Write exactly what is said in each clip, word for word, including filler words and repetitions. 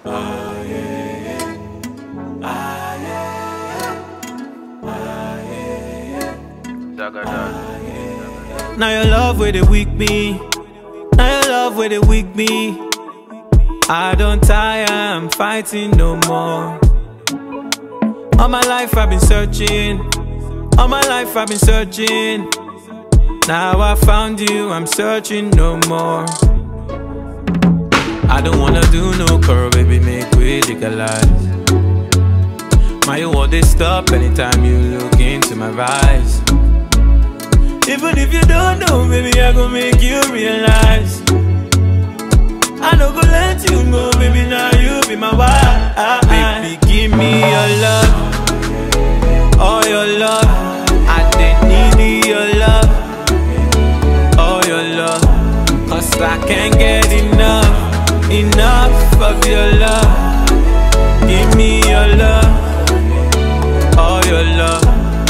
Ah, yeah, yeah. Ah, yeah, yeah. Ah, yeah, yeah. Ah, yeah, yeah. Now your love where they weak me. Now your love where they weak me. I don't tire, I'm fighting no more. All my life I've been searching. All my life I've been searching. Now I found you, I'm searching no more. I don't wanna do no curl, baby, make we legalize. My you want this stop anytime you look into my eyes. Even if you don't know, baby, I gon' make you realize. I don't go let you go, baby, now you be my wife. Baby, give me your love, all your love. I didn't need your love, all your love. Cause I can't get enough, enough of your love. Give me your love, all your love.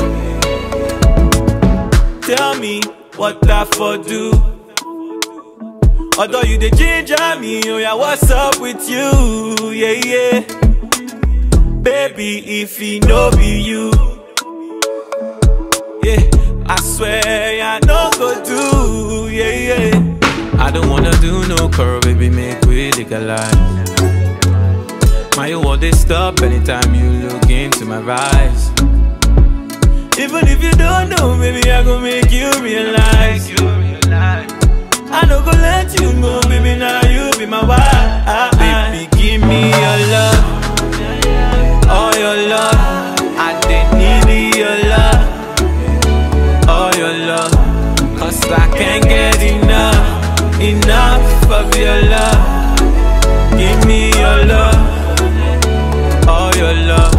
Tell me what I for do. Although you the ginger me, oh yeah, what's up with you? Yeah, yeah. Baby, if he no be you, yeah, I swear I no go do, yeah, yeah. I don't wanna do no curl, baby, make we legalize. My you want this stop anytime you look into my eyes. Even if you don't know, baby, I gon' make you realize. I don't go let you go, baby, now you be my wife. Baby, give me your love, all your love. I didn't need your love, all your love. Cause I can't get enough, enough of your love. Give me your love, all your love.